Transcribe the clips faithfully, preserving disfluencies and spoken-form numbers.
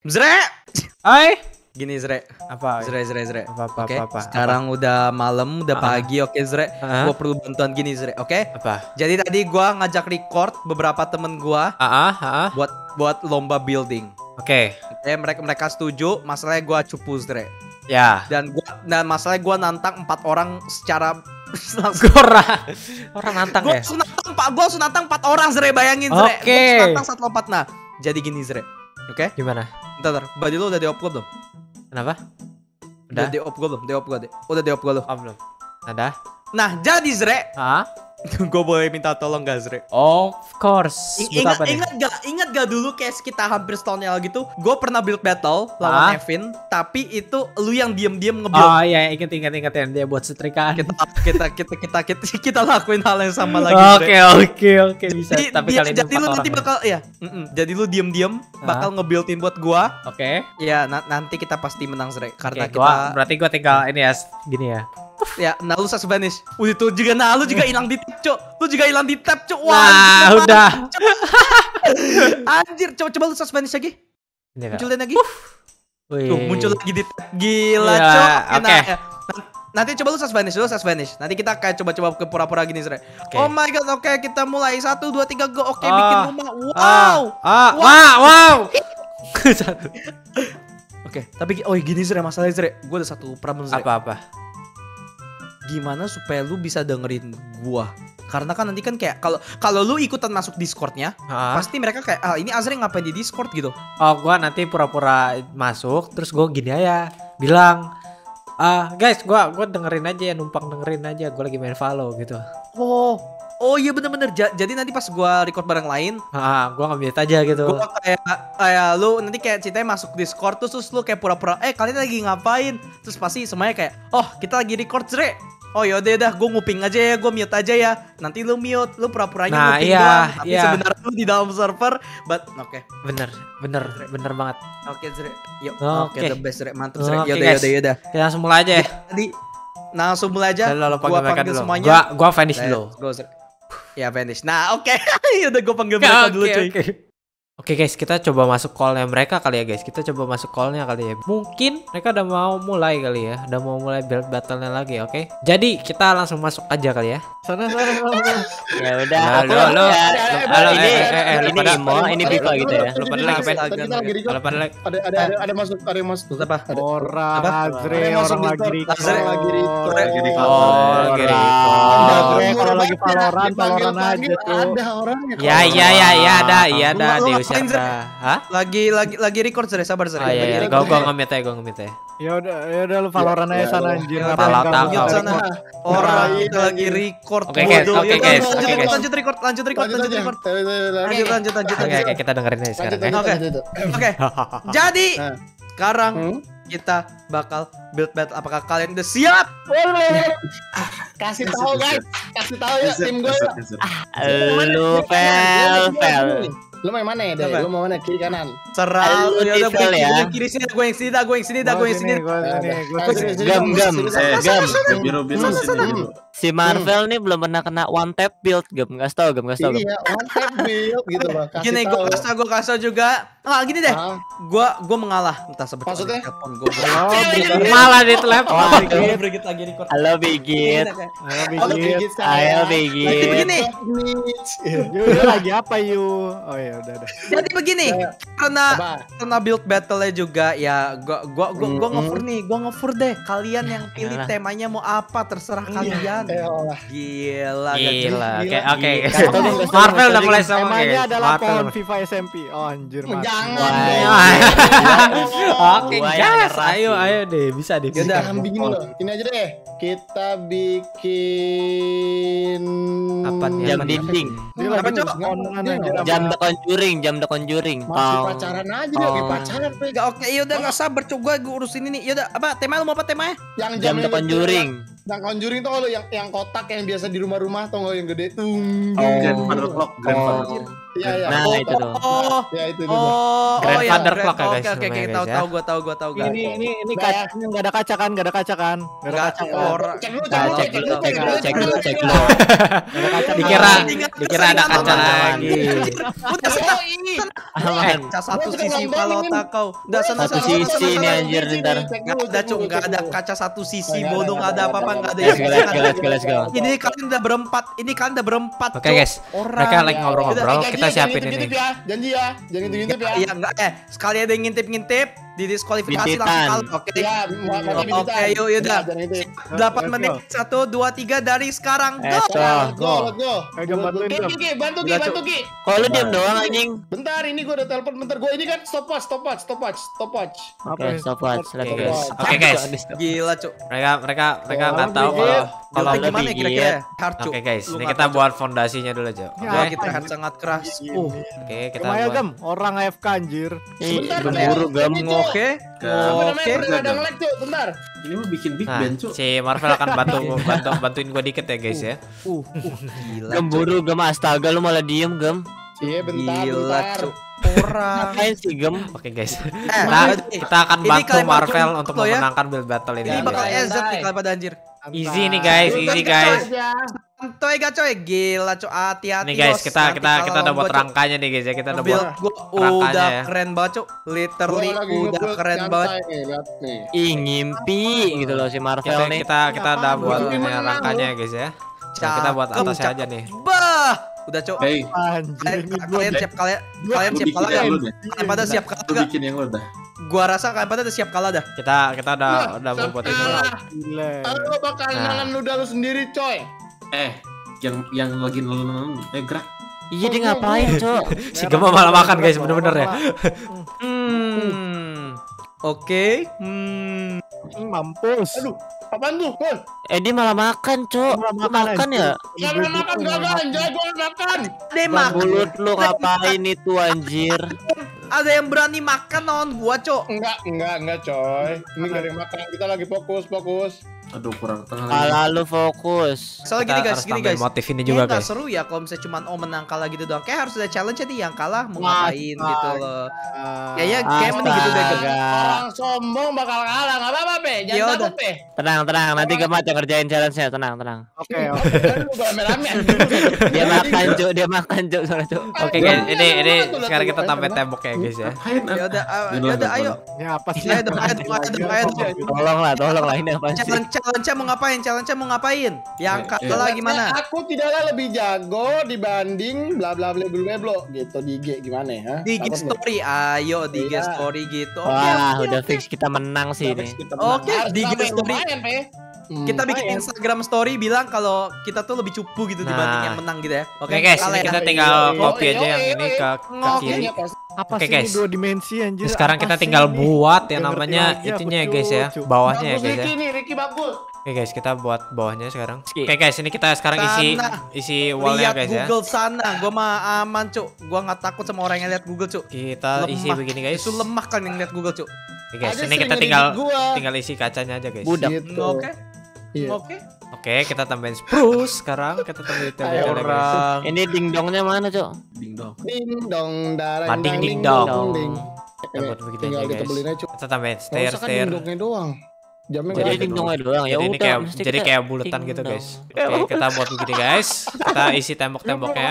Zre. Hai. Gini Zre. Apa? Zre Zre Zre. Apa apa Oke. apa, apa, Sekarang apa? udah malam, udah Ah. pagi. Oke Zre. Ah. Gua perlu bantuan gini Zre. Oke. Apa? Jadi tadi gua ngajak record beberapa temen gua Ah, ah, ah. buat buat lomba building. Oke. Oke, mereka mereka setuju. Masalahnya gua cupu Zre. Ya. Dan gua dan masalahnya gua nantang empat orang secara langsung. Gora. Orang nantang Gua ya. langsung nantang Pak, gua langsung nantang empat orang Zre, bayangin Zre. Oke. Gua langsung nantang satu lompat. Nah, jadi gini Zre. Oke? Gimana? Bentar, bentar. Body lu udah di-upload belum? Kenapa? Udah Udah. di-upload belum? Di-upload deh. Udah di-upload lu. Oh, belum. Ada? Nah, jadi Zre, Ah? gue boleh minta tolong gak Zre? Of course. I- Buat ingat, apa nih? ingat gak, ingat gak dulu kayak sekitar hampir setahun yang lalu gitu, gue pernah build battle lawan Ah? Evin, tapi itu lu yang diem-diem nge-build. Oh iya, ingat ingat ingat yang dia buat setrikaan. Kita, kita, kita, kita, kita, kita lakuin hal yang sama lagi. Oke Zre. oke oke bisa. Jadi, Tapi dia- kali ini jadi lu empat nanti orang ya. bakal, ya, mm-mm. jadi lu diem-diem bakal nge-buildin buat gua. Oke. Ya, na- nanti kita pasti menang Zre, karena Oke, kita, gua berarti gua tinggal ini ya, gini ya. ya, nah lu susah vanish. Udah tuh juga, nah lu juga hilang di tab, Cuk. Lu juga hilang di tab, Cuk. Wah, Nah, anjir, udah. Anjir, coba coba lu suspend lagi. Ini kan. Munculin lagi. Wih. Tuh, muncul lagi di tab. Gila, Ya, Cuk. oke. Nah, ya. Nanti coba lu suspend dulu, suspend. Nanti kita kayak coba-coba ke pura-pura gini, Zre. Oke. Oh my god, oke, kita mulai. Satu, dua, tiga, go. Oke, Ah. bikin rumah. Wow. Ah, ah, Wow. wow, wow. Satu. Oke, tapi oh gini Zre, masalahnya Zre. Gue ada satu problem Zre. Apa-apa? Gimana supaya lu bisa dengerin gua? Karena kan nanti kan kayak kalau kalau lu ikutan masuk Discordnya, Ah. pasti mereka kayak ah ini Azre ngapain di Discord gitu. Oh, gua nanti pura-pura masuk, terus gua gini aja, bilang, ah guys, gua gua dengerin aja ya, numpang dengerin aja, gua lagi main Valo gitu. Oh, oh iya bener-bener. Ja- jadi nanti pas gua record bareng lain, Ah, gua nge-mute aja gitu. gua kayak kayak lu nanti kayak ceritanya masuk Discord terus, terus lu kayak pura-pura, eh kalian lagi ngapain? Terus pasti semuanya kayak, oh kita lagi record Zre. Oh yaudah udah, gue nguping aja ya, gue mute aja ya. Nanti lu mute, lu pura-puranya Nah, nguping iya, doang. Tapi iya. sebenarnya lu di dalam server. But oke, Bener, bener, bener banget. oke Zre. Yuk, oke Oke. the best Zre, mantep Zre. Oke, Yaudah, guys. yaudah, yaudah. Kita langsung mulai aja ya. Tadi nah, langsung mulai aja. Lalu lo panggil Gua mereka panggil dulu. semuanya. Gua gua vanish Let's dulu. go Zre. Ya vanish. Nah oke, yaudah gue panggil Oke, mereka dulu oke, cuy. oke. Oke guys, kita coba masuk callnya mereka kali ya guys. Kita coba masuk callnya kali ya. Mungkin mereka udah mau mulai kali ya. Udah mau mulai build battle-nya lagi, oke? Jadi kita langsung masuk aja kali ya. Sana sana sana. Ya udah, Halo, aku- halo. ya, Halo, ini eh, eh, eh, lu ini pada- Imo, ini Biva gitu ya. Lu pada lagi pen. Kita lagi record. Kalau pada lagi Ada ada ada ada masuk ada yang masuk. Apa? Ada Orang Apa? Azre, Ada yang masuk orang lagi Discord. record. Azre. lagi record. Lagi record. Oh, lagi record. Azre kalau lagi Dipanggil- Valorant, dipanggil- Valorant aja panggil, tuh. Ada orangnya. Ya, iya, iya, iya ada, iya ada, Lu- lu Deus ngapain, Zre? ada. Hah? Lagi lagi lagi record Zre, sabar Zre. Oh iya, iya. Lagi Gua record. gua nge-mute ya, gua nge-mute ya. Ya udah, ya udah lu Valorant aja Ya, sana ya. anjir. Ya, ngapain Kalau kamu tahu. nggak sana. record? Orang Nah, kita ini. lagi record. Oke, guys, bodoh. oke, Yaudah, guys, lanjut, oke, lanjut, guys. lanjut record, lanjut record, Lanjut lanjut aja. record. Lanjut, lanjut, lanjut. Lanjut, lanjut, lanjut. Oke, lanjut. oke, kita dengerin aja sekarang ya. Lanjut, Oke. lanjut, lanjut. Oke, jadi Nah. sekarang Hmm? kita bakal build battle. Apakah kalian udah siap? Kasih tahu guys, kasih tahu ya tim gue. Lu pel, pel. Lu main mana ya, Dek? Apa? Lu mau mana? Kiri kanan? Serah. Lu Ya udah, gue tifel yang ya. kiri, kiri sini, gue yang sini, dah, gue yang sini, dah, gue yang sini. Gua sini, gua Eh, sini. sini, Gam, sini, gam, sini, eh, sini, gam. sini. Biru biru Sana, sini sana. biru. Si Marvel nih belum pernah kena one tap build, Gam. Kasih tau, Gam, kasih tau, Gam. Iya, one tap build gitu loh. Kasih Gini, gue tahu. kasih, gue kasih juga. Ah, gini deh. Ah, Gue, gue mengalah. Entah seperti Maksudnya? telepon gue. Oh, Malah di telepon. Gue bergit lagi record. Halo Bigit. ayo Halo, bigit. Bigit, Ayo saya. Bigit. Jadi begini. Yu lagi apa Yu? Oh ya udah udah. Jadi begini, Ya. karena Apa? karena build battle-nya juga ya gua gua gua, gua Mm-mm. nge-fur nih, gua nge-fur deh. Kalian yang pilih Yalah. temanya mau apa terserah kalian. Eh, olah. Gila, gak Gila, jelas. oke, oke. Kasih tau, Gam, kasih tau, Marvel kasih udah tau, mulai Gam. sama Temanya guys. adalah Marvel. pohon FIFA S M P. Oh anjir mati. Jangan. Wah. Oke, Gua yang guys, nyerah ayo, sih. ayo deh, bisa deh. bisa. Yaudah. Jangan bikin loh. Ini aja deh. Kita bikin Apa nih, Jam apa nih? dinding. Dia Apa, lagi Cok? ngomongan Dia anjir. nggak- Jam the conjuring, jam the conjuring. masih Tong. pacaran aja dia, lagi Oh. pacaran Pe. Gak, oke, yaudah gak sabar coba gue urusin ini. Yaudah, apa tema lu mau apa temanya? Yang Jam the yang- conjuring. Yang conjuring tuh kalau yang yang kotak yang biasa di rumah-rumah atau nggak yang gede tuh. Grandfather clock, grandfather Oh. clock. Iya, iya. Nah, Oh, itu tuh. Oh, Ya itu itu. oh, oh ya. Grandfather clock ya, Oke, guys, oke, oke, namanya, tahu, guys, ya. tahu, gua tahu, gua tahu, guys. Ini ini ini Nah, kacanya nggak ada kaca kan? Nggak ada kaca kan? Nggak ada Nggak, kaca kan? orang. Cek dulu, Nah, cek cek dulu, dulu, cek dulu, cek dulu, cek dulu. Nggak ada kaca. Dikira Ingat dikira ada keseringan kaca nonton. lagi. Udah senang. Aman. Kaca satu Gua sisi juga kalau nontonin. tak kau. Udah sana Satu sana, sana, sisi sana, ini sana. anjir ntar. Nggak ada cuk, nggak ada kaca satu sisi Nggak ada, bodoh, nggak ada nggak ada, apa-apa, nggak nggak ada ada. yang Let's go, let's go, let's go, let's go. Ini kalian udah berempat, ini kalian udah berempat. Oke, Cuk. guys. Orang. Mereka lagi Ya, ngobrol-ngobrol, janji kita ya, jangan siapin ini. ngintip-ngintip ya. Janji ya, jangan ngintip-ngintip ya. Iya enggak eh sekali ada yang ngintip-ngintip di diskualifikasi Bintitan. langsung kalah. Oke. Iya, mau mati Oke, bintitan. yuk, yuk, dah. Iya, jangan ngintip. delapan Let's menit go. satu dua tiga dari sekarang. Go. Let's go. Let's go, let's go. Ayo, Gam, bantuin, Ki, Gam. Ki, Ki, bantu Ki, Udah, bantu Cuk. Ki. Kok lu diem doang anjing? Bentar, ini gue udah telepon bentar. Gue ini kan stopwatch, stopwatch, stopwatch, stopwatch. Apa Oke, ini? stop watch. Let's Oke, go. guys. Oke, guys. Gila, Cuk. Mereka mereka mereka Oh, nggak tahu gigit. kalau kalau Kalau gimana gigit. kira-kira? Hard, Cuk. Oke guys, Lu ini nggak kita tahu, buat fondasinya dulu aja. Cuk. Ya, Wah, Oke. kita hard sangat keras. Uh. Oke, kita Gam, ayo buat. Gam, orang A F K anjir. Ih, Bentar, gemburu bentar. gam. Ini, Cuk. Oke. Apa namanya? Oke. Udah ada nge-lag, Cuk. Bentar. Ini mau bikin big Nah, band, Cuk. si Marvel akan bantu bantu bantuin gua dikit ya guys ya. Uh, uh, gila. Cuk. Gemburu gam, astaga lu malah diem gam. Iya, bentar, Gila, bentar. Cuk. Orang. Ngapain sih gam? Oke guys. Eh, Kita ini- kita akan ini bantu kalian Marvel bantuin untuk lo ya. memenangkan build battle ini. Ini bakal Santai, E Z nih santai. kalau pada anjir. Easy nih guys, easy guys. Santai gak coy? Gila coy, hati-hati. Nih guys, bos. kita Nanti kita kita kalau udah buat gua, Cuk, rangkanya nih guys ya. Kita udah build buat gua rangkanya udah ya. keren banget cuk. Literally Gua lagi udah nge-build keren santai banget. nih, lihat nih. Ih, ngimpi gitu loh si Marvel Kita nih. kita kita udah Apaan, buat lu? ini Menang, rangkanya lu. ya guys ya. Nah, kita buat Cakep, atasnya cakep. aja nih. Bah, udah cuk. Hey, Anjir, Kalian, ini gua kalian siap kalian kalian lu siap bikin kalah yang gak? lu deh. Kalian pada siap kalah Lu gak? bikin yang lu dah. Gua rasa kalian pada udah siap kalah dah. Kita kita udah udah mau buat ini. Ah, gila. Lu bakal Nah. nalan ludah lu sendiri, coy. Eh, yang yang lagi nelen eh gerak. Iya dia ngapain, Cok? Si Gema malah makan guys, bener-bener ya. Hmm. Oke. Hmm. Hmm, Mampus. Aduh, apaan tuh? Woi, Eh dia malah makan, Cok. Malah Lu makan, makan anjir. ya? jangan makan gagal, anjay, gua makan. Deh Bang makan. mulut lu ngapain itu anjir? Ada yang berani makan non gua cuk. Enggak, enggak, enggak, coy. Ini enggak ada yang makan. Kita lagi fokus, fokus. Aduh, kurang tengah lagi. Kepala lu fokus. Soalnya gini Kita guys, harus gini tambahin guys. motif ini Kayak juga nggak guys. seru ya kalau misalnya cuma oh menang kalah gitu doang. Kayak harus ada challenge nih yang kalah mau Wah, ngapain gitu loh. Ah, Kayaknya kayak mending gitu deh. Gem. Astaga. Orang sombong bakal kalah, enggak apa-apa, Pe. Ya Jangan udah. takut, Pe. Tenang, tenang. Nanti Gema aja kerjain challenge-nya. Tenang, tenang. Oke, oke. Kan lu rame-rame. Dia makan, Cok. Dia makan, Cok. Soalnya, Cok. Oke guys, ini ini sekarang kita tambahin tembok ya guys ya. Ngapain? Ya udah, ah, Jangan ya udah lagi, ayo. Ini apa sih? Ayo dong, ayo dong, ayo dong, ayo dong. Tolong lah, tolong lah. Ini apa sih? Challenge challenge mau ngapain? Challenge mau ngapain? Yang Eh, kalah eh. gimana? Aku tidaklah lebih jago dibanding bla bla bla bla bla gitu di I G gimana ya? Di I G Takut lu? story, ayo di I G Iya. story gitu. Oke, Wah, oke, udah oke. fix kita menang sih ini. Kita menang. Oke, Harus di I G ramai, story. lumayan, Pe. Hmm. Kita bikin lumayan. Instagram story bilang kalau kita tuh lebih cupu gitu dibanding Nah. yang menang gitu ya. Oke guys, kalah ini ya. kita tinggal Yoi, copy yoi, aja yang yoi, ini yoi. ke ke Oke. kiri. Iya, pasti. Apa Oke, sih ini guys. dua dimensi anjir? Terus sekarang Apa kita sih tinggal ini? buat yang Nggak ngerti namanya lagi aku, itunya ya guys ya, Cuk. bawahnya ya Bagus guys ya. Ricky nih, Ricky bagus. Oke guys, kita buat bawahnya sekarang. Ski. Oke guys, ini kita sekarang isi Sana. isi wallnya Lihat guys ya. Google sana, gua mah aman cuk. Gua nggak takut sama orang yang lihat Google cuk. Kita isi Lemah. begini guys. Itu lemah kan yang lihat Google cuk. Oke guys, Ada ini kita sering tinggal ngedit gua. tinggal isi kacanya aja guys. Budak. Gitu. Oke, Iya. oke. Oke, kita tambahin spruce sekarang. Kita tambahin detail Ayo, guys. Orang. Ini dingdongnya mana, Cok? Ding dong. Ding dong darang Mading dang, ding dong. dong. ding. Kita buat begini Tinggal aja guys. ditebelin aja, Cuk. Kita tambahin Nggak stair usah kan stair. ding dongnya doang. Jamnya Jadi nggak ada. dingdongnya doang. Ya Jadi ini udah, kayak mesti jadi kita kayak bulatan gitu dingdong. guys. Oke, kita buat begini guys. Kita isi tembok-temboknya.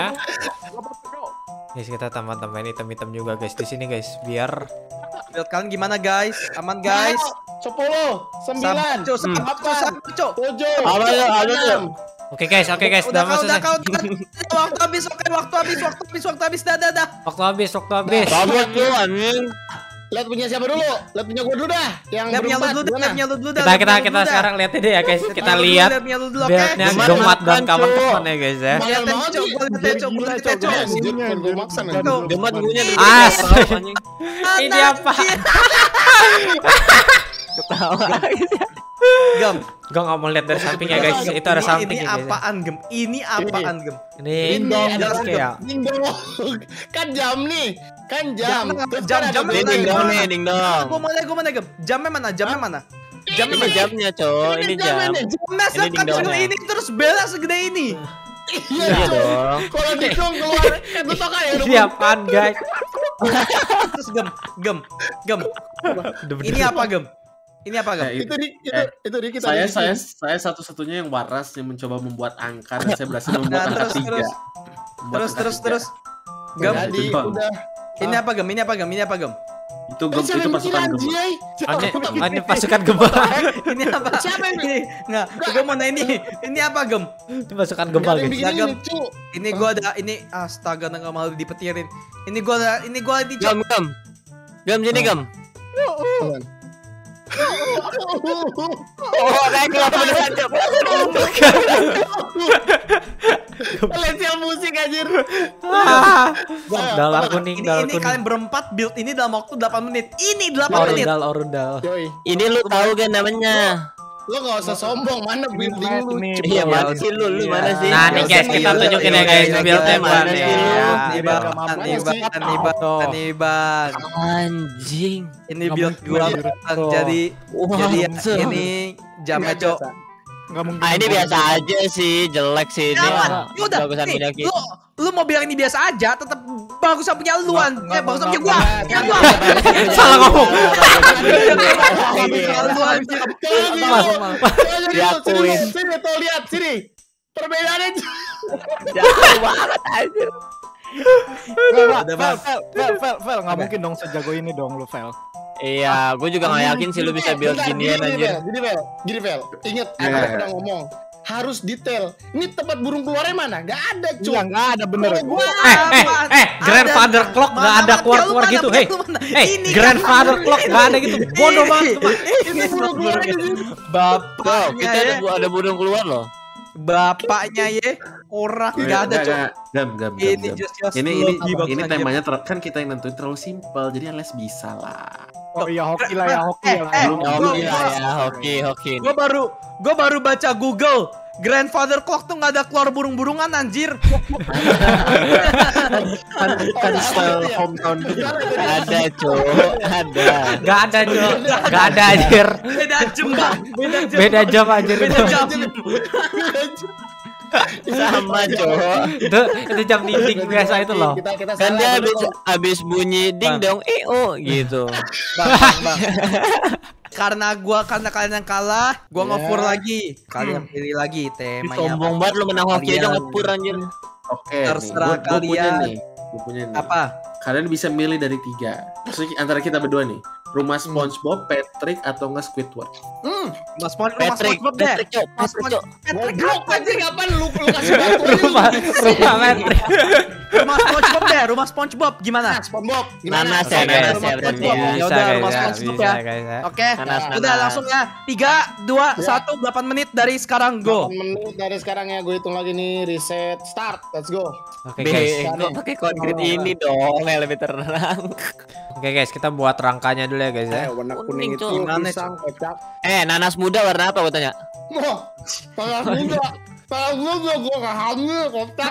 Guys, kita tambah-tambahin item-item juga guys di sini guys, biar Build kalian gimana guys? Aman guys? Sepuluh, sembilan, Cuk, Hmm. satu, satu, cuk. tujuh, Apa ya, apa ya? enam. Oke guys, oke guys, Udah udah kau, masuk. udah kau, udah. Waktu habis, oke, waktu habis, waktu habis, waktu habis, dah, dah, dah. Waktu habis, waktu habis. Tablet lu anjing. Lihat punya siapa dulu? Lihat punya gua dulu dah. Yang Lihat punya lu berempat, dulu, dah, gimana? lihat punya lu dulu, dah. Kita lihat kita punya lu kita dulu, dah. sekarang lihat ini ya guys. Kita Lihat punya lu dulu, lihat lihat punya lu dulu, oke? buildnya Gimana Gemat dan makan, Cuk? kawan-kawan ya guys ya. Mahal Lihat banget cuk, sih. gua lihat cuk, gua lihat cuk. Anjir, bukan gua maksa nih. Tuh. Gemat guanya dari As. anjing. Ini apa? Ketawa. Gem, Gue nggak mau lihat dari samping ya guys. Itu ada ini- samping Ini ya guys. ya. apaan gem? Ini apaan gem? Ini Ini jelas ada kayak. Ding dong. Kan jam nih. Kan jam. Jam, Terus jam, kan ada jam, Ini beda. dingdong nih, dingdong. Gua mau lihat, gua mana gem? Jamnya mana? Jamnya mana? Jamnya Ini mana? jamnya, Cok. Ini jam. Jamnya Ini sekan dingdongnya. segede ini terus bela segede ini. Iya Iya Cuk. dong. Kalau dikong keluar kan tuh toka ya. Ini apaan guys? Terus gem, gem, gem. Ini apa gem? Ini apa gem? Eh, Itu di itu Eh, itu di kita. saya di- saya saya satu-satunya yang waras yang mencoba membuat angka dan saya berhasil membuat Nah, angka terus, tiga. terus. Membuat Terus angka terus tiga. terus. Gem. Jadi Itu doang. udah. Ini apa gem? Ini apa gem? Ini apa gem? Itu gem Siapa itu yang pasukan bikin, gem. anjay? Ini, ini pasukan gembal. Ini apa? Siapa yang Ini nggak? Gue mau nanya ini. Ini apa gem? Ini pasukan Gak gembal ada yang guys. bikin Gagam. ini, Cuk. Ini gue ada ini astaga nggak malu dipetirin. Ini gue ada ini gue di Gam gam. Gam sini gam. Apaan? Oh, kayak keluar beneran Cok. Lensial musik anjir. Ah, Dalar kuning, ini, dalar ini kuning. kalian berempat build ini dalam waktu delapan menit. Ini delapan menit. Orundal, orundal. Yoi. Ini lu tahu kan namanya? Lo gak usah sombong, mana building lu? Ini, Cuk. Iya, mana sih lu? Lu mana sih? Nah, nih guys, kita tunjukin ya guys, build-nya mana mana sih ya. lu? Niban, Mana Niban, sih? Niban, Tuh. Niban. Anjing. Ini build gua mungkin. Bang. Tuh. Jadi Wah, jadi ya, anjir. ini jamnya Nggak cok. biasa. Nggak mungkin. Ah, ini biasa aja sih, jelek sih ini. Jangan. Ah, Ya udah, bagusan nih, punya kita. lu lu mau bilang ini biasa aja, tetap bagusan punya luan. Nggak, Eh, bagusan punya nggak, gua. nggak, Ya nggak, gua. Salah ngomong. Luan. Diakuin. Sini, sini, tuh lihat sini. Perbedaannya. Jauh banget anjir. Nggak, Udah, Fel, Bang. Fel, Fel, Fel, Fel, nggak mungkin dong sejago ini dong lu, Fel. Iya, gue juga gak yakin sih lu bisa build Bentar, ginian gini, anjir. Vel, Gini Vel, gini Vel. Ingat, Ya. aku pernah ngomong harus detail. Ini tempat burung keluarnya mana? Gak ada, cuy. Iya, nggak ada bener. Kalau gua Eh, eh, eh, grandfather clock nggak ada keluar-keluar gitu. Hei, hey, grandfather clock nggak ada gitu. Bodoh banget. ini burung keluarnya di sini. Tuh, Bapaknya kita ada, ya, ada burung keluar loh. bapaknya ya orang nggak ada cok. Gam, gam, gam, Ini gam. just just Ini ini logi banget, ini anjir. temanya ter- kan kita yang nentuin terlalu simpel, jadi Ales bisa lah. Oh iya, hoki lah ya, hoki Eh, lah. eh, ya. Gua- Hoki gua- lah ya, hoki, hoki. Gue baru gue baru baca Google grandfather clock tuh nggak ada keluar burung-burungan anjir. Kan style hometown gitu. Ada, Cok. Ada. Nggak ada Jo, nggak ada anjir. Beda jam Bang. Beda jam. Beda jam anjir Beda itu. jam. Sama, Cok. Itu itu jam dinding biasa itu loh. Kita kita Kan salah, dia bener, habis Bang. habis bunyi ding dong eh oh gitu. Bang, bang, bang. Karena gua karena kalian yang kalah, gua Ya. ngefur lagi. Kalian pilih lagi temanya. Sombong banget lu menang hoki aja Kalian. ngepur anjir. Oke, Terserah nih, gua- gua punya kalian. nih. Gua punya nih. Apa? Kalian bisa milih dari tiga. Maksudnya antara kita berdua nih. Rumah SpongeBob, Patrick atau nggak Squidward? Hmm, Mas Spon, rumah Patrick, SpongeBob deh. Patrick, Cok. Mas Patrick, Cok. Patrick goblok apa anjir anjir? kapan lu lu kasih batu Rumah rumah Patrick. Rumah SpongeBob deh, rumah SpongeBob gimana? Nah, SpongeBob. Nanas Oke ya, guys, nanas Rumah ya berarti SpongeBob. ya. Ya Bisa udah, guys rumah ya, SpongeBob bisa ya. guys ya. Oke, Nanas, udah nanas. langsung ya. Tiga, dua, Ya. satu, delapan menit dari sekarang go. delapan menit dari sekarang ya, gue hitung lagi nih, reset, start, let's go. Oke guys. Bego pakai konkret ini dong yang lebih tenang. Oke guys, kita buat rangkanya dulu ya guys ya. Eh, warna Kuning, kuning itu Cok. Gimana, pisang, kocak. Eh, nanas muda warna apa gua tanya? Wah, tangan muda. Tangan muda gue gak hamil, kocak.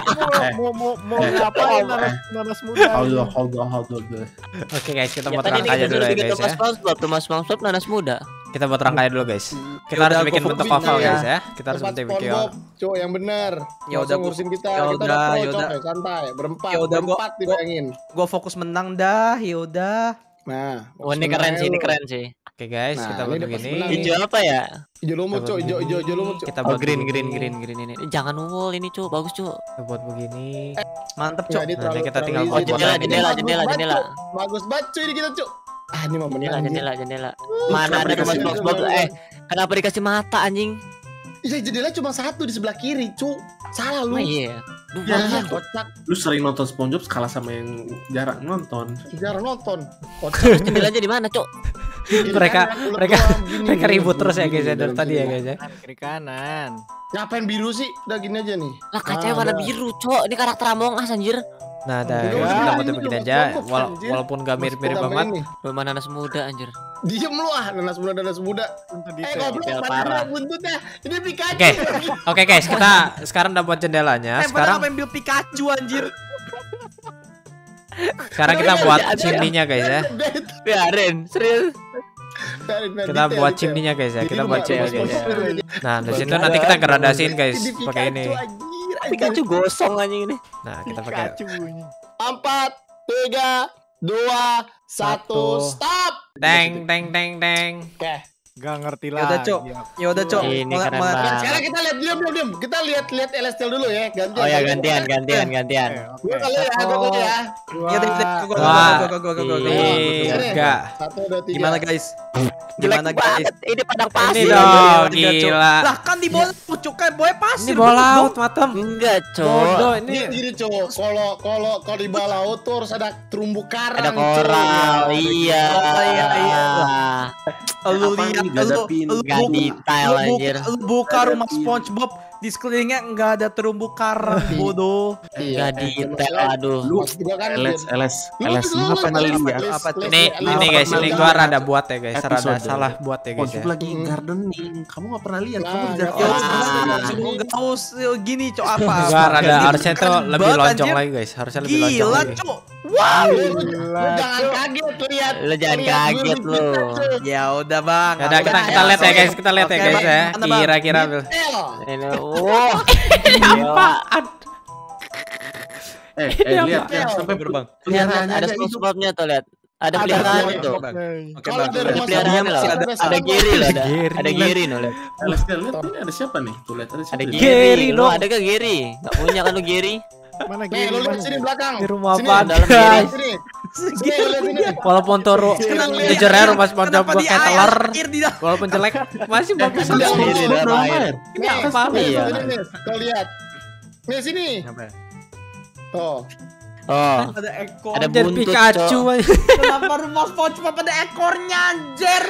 Mau mau mau Eh, ngapain eh, nanas nanas muda? Hold on, hold on, hold on. Oke guys, kita Ya buat tadi ini rangkanya kita dulu sudah ya bikin guys rumah ya. SpongeBob, rumah SpongeBob nanas muda. Kita buat rangkanya dulu guys. Kita Ya harus udah, bikin gua bentuk fokusin oval ya. guys ya. Kita harus Tempat bentuk bikin SpongeBob, cowok yang bener. Ya Ya udah, udah gua- ngurusin kita, ya kita udah, udah pro, ya Cok, udah. ya, santai, berempat, Ya udah, gua- berempat gua- dibayangin. Gue fokus menang dah, yaudah. Nah, Oh, ini keren sih, ini keren sih. Oke guys, Nah, kita ini buat udah pas begini. menang. Hijau apa ya? Hijau lumut, cok, hijau, hijau, hijau lumut, cok. Kita Oh, buat green, begini. green, green, green ini. Jangan unggul ini, Cuk. Bagus, Cuk. Kita buat begini. Mantep Nah, cok. ini Nanti terlalu- kita terlalu tinggal easy. buat Ini jendela, bagus jendela, banget, jendela, Cok. jendela. Bagus banget cuy ini kita, cok. Ah, ini mah Jendela, menang. jendela, jendela. Uh, Mana kenapa ada rumah dikasih- SpongeBob? Eh, kenapa dikasih mata anjing? Ya, jendela cuma satu di sebelah kiri, cuk. Salah lu. Oh iya. Duh, Ya, bagus. kocak. Lu sering nonton SpongeBob kalah sama yang jarang nonton. Jarang nonton. Kocak. Terus jendelanya di mana, Cuk? Gini Mereka- kanan, ulet mereka- doang, gini, Mereka gini, ribut gini, terus ya gini, guys ya dari dalam tadi ya sini. guys ya. Kiri kanan. Ngapain biru sih? Udah gini aja nih. Lah kacanya Ah, warna ada. biru, Cuk. Ini karakter Among Us anjir. Nah, ada Ini guys, udah kita ini buat udah begini buat aja. SpongeBob, Wala- anjir. walaupun gak mirip-mirip Mas, banget. ini. Rumah nanas muda anjir. Diem lu ah, nanas muda, nanas muda. Untuk Eh, detail. goblok, detail mati parah. gua buntutnya. Ini Pikachu. Oke. Oke guys, kita sekarang udah buat jendelanya. Eh, padahal Sekarang apa yang build Pikachu anjir. sekarang kita Ada, buat ada. chimney-nya guys ya. Biarin, serius. Kita buat chimney-nya guys ya. Kita buat chimney guys ya. Nah, di situ Ada, nanti kita ada. gradasiin guys pakai ini. Anjir, Pikachu gosong anjing ini. Nah, kita pakai Pikachu ini. Empat, tiga, dua, Satu. satu, stop. teng teng teng teng. Oke. Gak ngerti Ya udah, lah. Cok. Ya udah, Cok. Ini Mulai- keren mulai- banget. Sekarang kita lihat diam diam diam. Kita lihat lihat Elestial dulu ya. Gantian. Oh ya gantian gantian gantian. Gue kali ya, gue dulu ya. Ya udah, udah, gua, gua, Dua. gua, gua, gua, gua, gua, gua. Tiga. Satu, dua, tiga. Gimana guys? Jelek Gimana guys? banget. Ini padang Ini pasir. dong, Gila, Cok. gila. Lah kan di bola pucuk kan boy pasir. Ini bola dong. laut, Matem. Enggak, Bodoh Cok. Ini ini. gini cowok, kalau kalau kalau di bawah laut tuh harus ada terumbu karang. Ada Cok. koral. Iya. Oh, iya, iya. Lu Apa lihat nih, gak ada lu pin? lu Gak buka- detail, lu buka- anjir. Lu buka Gak ada rumah pin. SpongeBob di sekelilingnya enggak ada terumbu karang bodoh. Enggak Iya, detail, maksudnya- aduh. Lu maksud gua kan LS dia- LS Lu- LS lu- lu lu- pernah lu- lihat lu- Apa tuh? lu- Ini lu- ini lu- guys, lu- ini lu- gua rada buat ya guys, rada Episode. salah buat ya guys ya. SpongeBob lagi gardening. Kamu gak pernah lihat? Kamu Nah, di nggak Ya Wah. enggak usah gini cok apa? Gua rada Ganti harusnya tuh kan lebih banget, lonjong anjir. lagi guys, harusnya lebih lonjong Gila lagi. cok. Wow. Lu, lu- lu jangan kaget lihat. Lu jangan lihat kaget, dulu lu. kita, Cok. Ya udah bang. Ya udah kita kita lihat ya guys, kita lihat ya Oke, guys Bang. ya. Mana, Bang? Kira-kira Bil. Detail. Ini wah. Apaan? Eh, eh Ini lihat apa? yang sampai Gerbang. peliharaannya Ada aja hidup. SpongeBobnya tuh lihat. Ada Ada, peliharaan ada, tuh. Bang. Oke Kalau bang. dari Ada rumah peliharaannya saya loh. masih Ada ada Gary loh, ada. Gary. Ada Gary loh lihat. LS lihat ini ada siapa nih? Tuh lihat ada siapa? Ada nih? Gary. Gary. Lu dong. ada gak Gary? Gak punya kan lu Gary? Mana Nih, Gary? lu lihat Mana? sini belakang. Di rumah Sini, apaan, dalam guys? Sini. Sini, lu lihat sini. Walaupun Toro Kenapa di jujur ya air? rumah SpongeBob Kenapa gua di kayak air? telur. Air di dalam. Walaupun jelek masih bagus Di dalam sekali. Gary air. dalam air. Ini apa Nih, ya? sini, nih. Kau lihat. Nih sini. Tuh. Oh, Ada ekor. Ada Jadi buntut, Pikachu. Kenapa rumah SpongeBob ada ekornya anjir?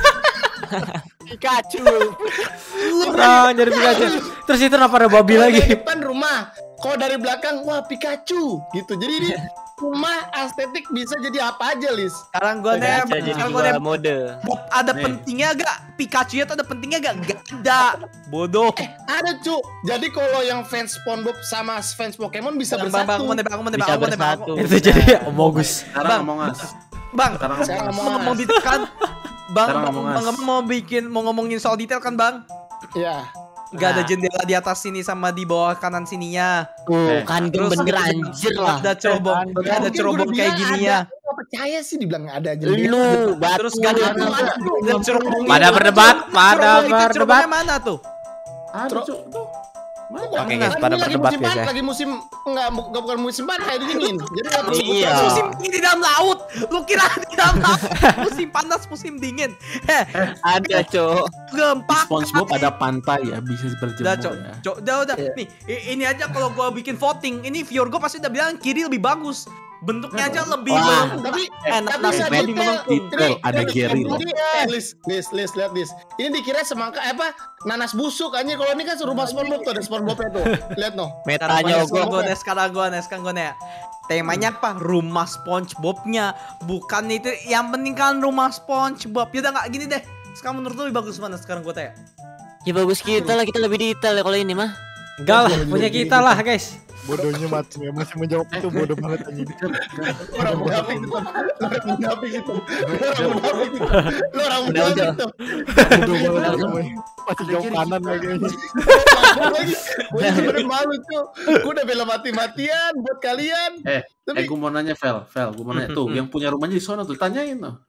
Pikachu. Orang jadi Pikachu. Terus itu kenapa ada babi Kalau lagi? dari depan rumah. Kalau dari belakang wah Pikachu gitu. Jadi ini rumah estetik bisa jadi apa aja, Lis. Sekarang gua nem, Bisa jadi sekarang gua dua nem. mode. Bob ada Nih. pentingnya gak? Pikachu nya tuh ada pentingnya gak? Gak ada. Bodoh. Ada cu. Jadi kalau yang fans SpongeBob sama fans Pokemon bisa Bang, bang, bang, bersatu. mau nebak, mau nebak, Bisa mau nebak, bersatu. Itu jadi Amogus. Sekarang Bang. ngomong as. Bang, Sekarang Sekarang ngomong ngomong mau as. ditekan. Bang, Sekarang bang, ngomong bang, as. bang, mau bikin, mau ngomongin soal detail kan bang? Iya. Gak ada Nah. jendela di atas sini sama di bawah kanan sininya. Tuh, kan Terus bener anjir lah. Ada cerobong, Ya, ada mungkin cerobong gua kayak bilang gini ada. ya. Gua nggak percaya sih dibilang ada aja. Lu batu. Terus gak ada, Ada, ada. ada cerobong. Pada berdebat, pada berdebat. Cerobongnya mana tuh? Ada Tro- cu. Tuh. Mana? Oke, Kan guys, ini pada lagi berdebat, musim guys, pan- ya. Lagi musim enggak, bu- enggak bukan musim panas kayak dingin. Jadi nggak perlu Iya. buka. Musim dingin di dalam laut. Lu kira di dalam laut? Musim panas, musim dingin. Heh, Ada, Cok. gempa. SpongeBob ada pantai ya, bisa Udah, berjemur cok, ya. cok, udah, udah. Nih, i- ini aja kalau gua bikin voting, ini viewer gua pasti udah bilang kiri lebih bagus. Bentuknya aja lebih Wah. melengkung. Tapi enak tapi tapi bisa lebih detail. melengkung. Detail, ada Gary loh. Ini eh, Lis, Lis, Lis, lihat Lis. Ini dikira semangka eh, apa? Nanas busuk aja. Kalau ini kan rumah SpongeBob tuh ada SpongeBobnya tuh. Lihat noh. Sekarang Metanya gua, gua. gua, gua, sekarang gua, nih, sekarang gua nih. Temanya apa? Rumah SpongeBobnya, bukan itu. Yang penting kan rumah SpongeBob. Yaudah nggak gini deh. Sekarang menurut lu lebih bagus mana sekarang gua tanya? Ya bagus kita lah, kita lebih detail ya kalau ini mah. Enggak lah, punya kita lah guys. Bodohnya Mats ya, masih menjawab itu bodoh banget anjing. Orang munafik itu. Orang munafik itu. Orang munafik itu. Lu orang Udah, munafik udah. itu. Bodoh banget semua. Masih jawab kanan lagi anjing. Lagi. Gue sebenarnya malu cuy. Gue udah bela mati-matian buat kalian. Eh, eh Tapi gue mau nanya Vel, Vel, gue mau nanya tuh, yang punya rumahnya di sono tuh, tanyain tuh.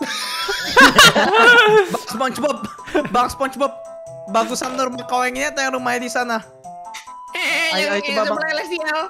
Bang SpongeBob, Bang SpongeBob, bagusan rumah kau yang ini atau yang rumahnya di sana? eh, Ayo, ayo, yang- coba, yang Bang. sebelah Celestial.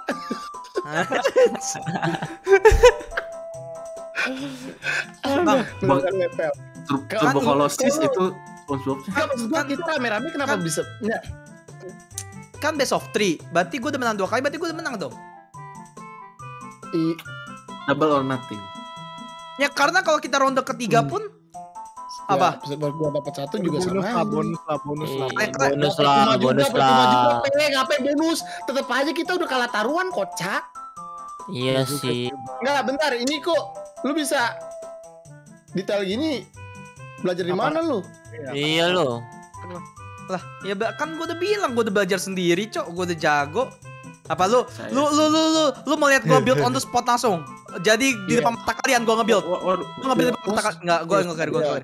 Bang, Bang, Bukan level. Tur- Kan- Turbo Colossus kan- itu SpongeBob. Enggak, maksud gua kita rame-rame kenapa kan- bisa? Enggak. kan best of three. Berarti gue udah menang dua kali. Berarti gue udah menang dong. I- Double or nothing. Ya karena kalau kita ronde ketiga pun apa? Ya, setelah gua dapat satu juga Bonus sama. lah, aja. bonus lah, bonus lah. Eh, bonus Percuma lah, juga, bonus percuma juga, lah. Pe, ngapain bonus? Tetep aja kita udah kalah taruhan, kocak. Iya sih. Enggak lah, bentar. Ini kok lu bisa detail gini belajar di Apa? mana lu? Iya loh. Lah, ya ba- kan gue udah bilang gue udah belajar sendiri, cok. Gue udah jago. Apa lu? Saya Lu lu lu lu lu mau lihat gue build on the spot langsung. Jadi di Iya. depan mata kalian gue nge-build. Wa- waduh. Gue nge-build di depan mata kalian. Enggak, gue enggak gue enggak.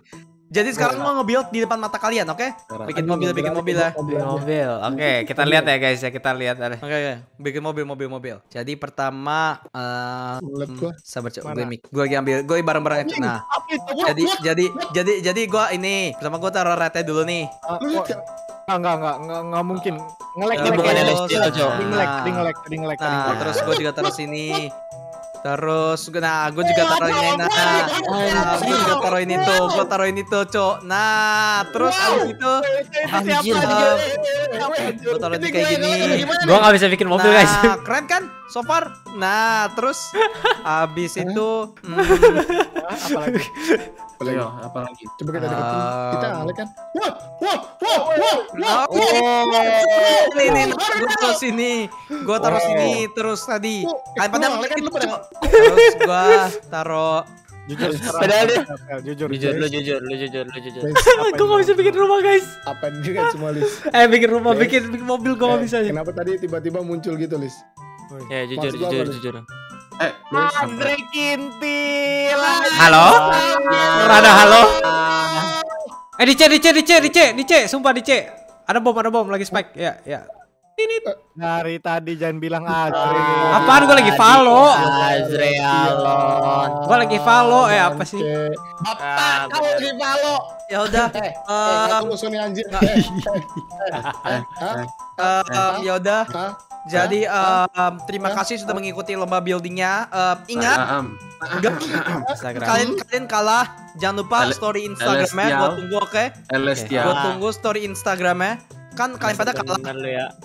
Jadi sekarang gua nge-build di depan mata kalian, oke? Bikin mobil, bikin mobil ya. Bikin mobil. Oke, kita lihat ya guys ya, kita lihat ada. Oke, oke. Bikin mobil, mobil, mobil. Jadi pertama, eh, Lihat gua. hmm, sabar cok, Mana? gue mic, gue lagi ambil, gue bareng-bareng aja. Nah, Apa itu? What? jadi, What? jadi, jadi, jadi gue ini, pertama gue taruh rete dulu nih. Ah, Lu lihat kok- Enggak, enggak, enggak, enggak, enggak mungkin. Ngelek, Ini ngelek, bukan ngelek. Celestial, Cok. Tadi ngelek, tadi ngelek, tadi ngelek, tadi Nah, ngelek. terus gue juga taruh sini. Terus, nah, gue juga taruh ini. Nah, nah gue juga taruh ini tuh, gue taruh ini tuh, cok. Nah, terus abis itu, Anjir. gue taruh ini kayak gini. Gua nggak bisa bikin mobil guys. Nah, keren kan? So far. Nah, terus abis itu, hmm, Apalagi. Ayo, apa lagi? Coba kita deketin. Um, Kita alek kan. Wah, wah, wah, wah, wah. oh, ini nih, gue taruh sini, gue taruh Oh. sini, terus tadi, Oh, kalian pada lu alek kan, lu pada- Cok. Terus gue taruh, Jujur sekarang. Padahal dia- Pel, Jujur, Jujur, lu guys. jujur, lu jujur, lu jujur. Guys, Gua nggak bisa bikin rumah guys. apa juga semua Lis? Eh bikin rumah, Guys. bikin bikin mobil gua nggak Eh, bisa. Kenapa tadi tiba-tiba muncul gitu Lis? Ya jujur, Maksud lu jujur, apa, Lis? jujur. Eh, lu sampai. Kintil. Halo? Rada halo? Eh dice, dice, dice, dice, dice, sumpah dice. Ada bom, ada bom lagi spike. Ya, ya. Dari tadi jangan bilang Azri. Apaan gua lagi follow? Azrealon. Gua lagi follow eh apa sih? Oke. Ah, Bapak, kamu lagi palo. ya udah, Eh, eh, eh, kamu Sony anjir. Eh, eh, Eh, Hah? eh, eh, ya udah. Hah? Jadi em, terima kasih sudah mengikuti lomba buildingnya. Em, ingat, ah, am. enggak, Instagram. kalian kalian kalah. Jangan lupa Ele- story Instagramnya. Gue Celestial. tunggu, oke? Celestial. Gue tunggu story Instagramnya. Kan kalian pada kalah. Bener lu ya.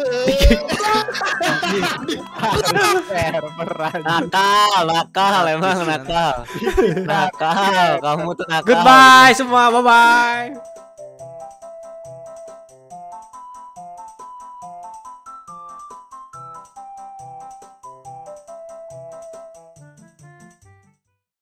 Server aja. Nakal, nakal emang nakal. Nakal, kamu tuh nakal. Goodbye semua, bye bye.